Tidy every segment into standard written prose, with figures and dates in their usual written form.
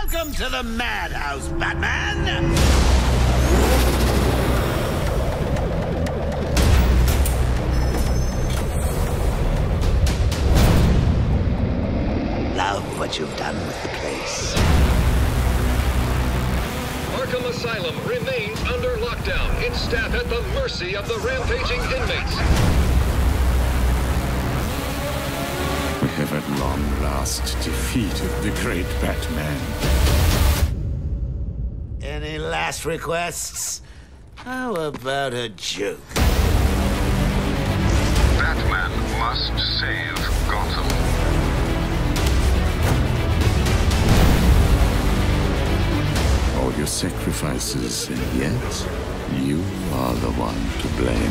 Welcome to the madhouse, Batman! Love what you've done with the place. Arkham Asylum remains under lockdown. Its staff at the mercy of the rampaging inmates. We have at long last defeated the great Batman. Any last requests? How about a joke? Batman must save Gotham. All your sacrifices, and yet you are the one to blame.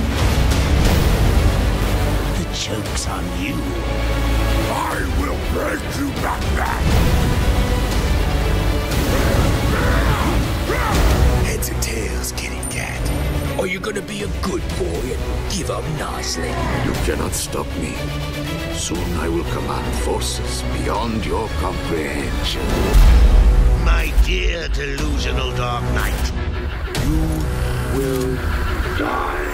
The joke's on you. I will break you, Batman! Heads or tails, kitty cat? Are you gonna be a good boy and give up nicely? You cannot stop me. Soon I will command forces beyond your comprehension. My dear delusional Dark Knight. You will die.